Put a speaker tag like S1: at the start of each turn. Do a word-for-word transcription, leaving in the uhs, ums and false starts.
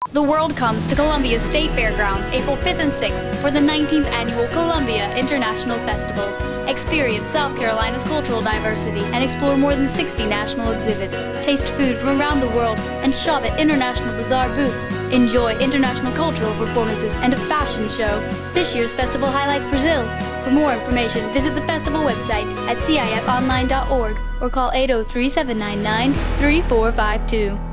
S1: The world comes to Columbia's State Fairgrounds April fifth and sixth for the nineteenth Annual Columbia International Festival. Experience South Carolina's cultural diversity and explore more than sixty national exhibits. Taste food from around the world and shop at International Bazaar booths. Enjoy international cultural performances and a fashion show. This year's festival highlights Brazil. For more information, visit the festival website at C I F online dot org or call eight oh three, seven nine nine, three four five two.